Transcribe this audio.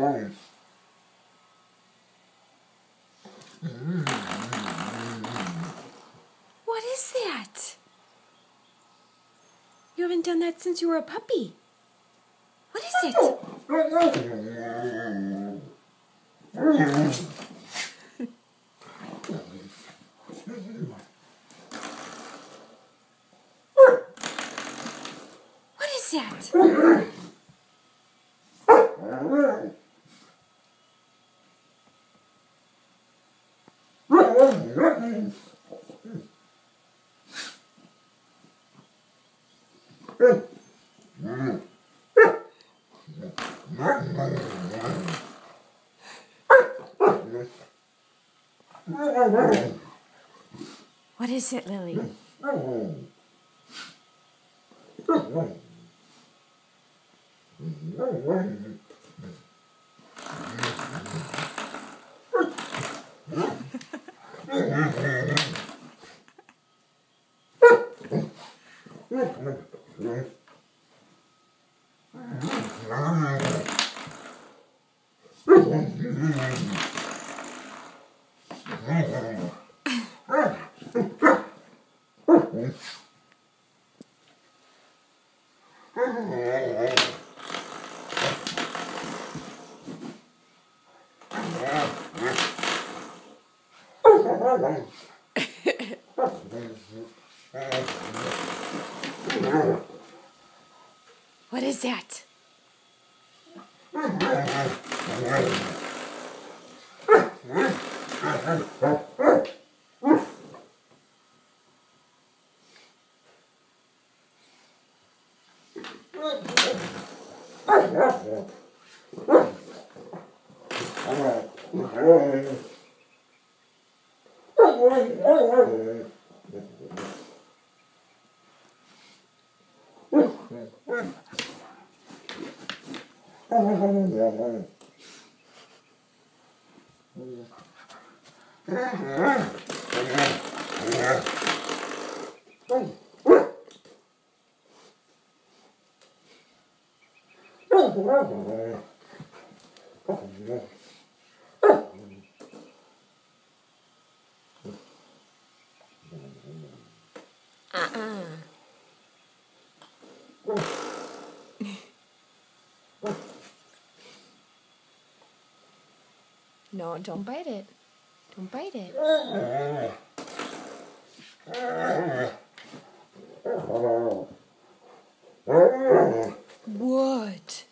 What is that? You haven't done that since you were a puppy. What is it? What is that? What is it, Lily? What is that? No, don't bite it. Don't bite it. What?